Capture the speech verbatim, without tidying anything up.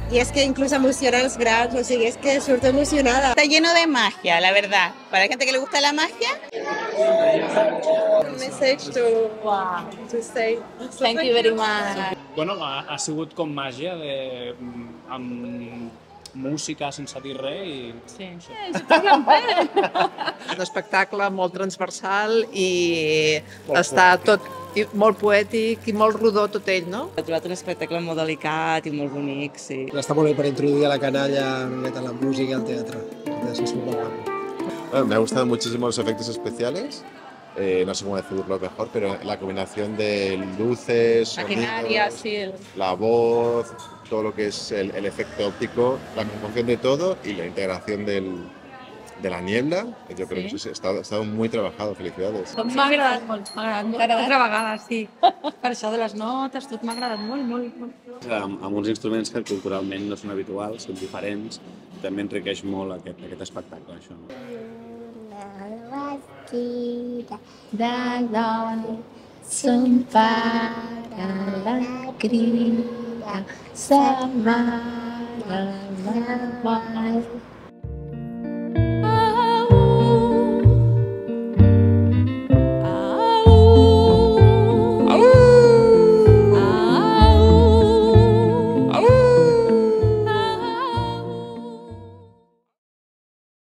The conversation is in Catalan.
Y es que incluso emociona a los grandes, o sea, es que surto emocionada. Está lleno de magia, la verdad. Para la gente que le gusta la magia. Un message to, wow. to say. Thank you very much. Bueno, ha, ha sigut com màgia, de, amb música sense dir res i... Sí. Un espectacle molt transversal i molt està tot i molt poètic i molt rodó tot ell, no? He trobat un espectacle molt delicat i molt bonic, sí. Està molt bé per introduir a la canalla a la música y al teatro. Entonces es muy guapo. Bueno, me ha gustado muchísimo los efectos especiales. Eh, no sé cómo decirlo mejor, pero la combinación de luces, Maquinaria, sonidos, sí. El... la voz, todo lo que es el, el efecto óptico, la conjunción de todo y la integración del, de la niebla, yo creo Sí. que eso ha estado muy trabajado, felicidades. M'ha agradat molt, m'ha agradat molt. Altra vegada, sí. Per això de les notes, tot m'ha agradat molt, molt, molt. Amb, amb uns instruments que culturalment no són habituals, són diferents, també enriqueix molt aquest, aquest espectacle, això. De l'home, son pare la crida, sa mare la vol.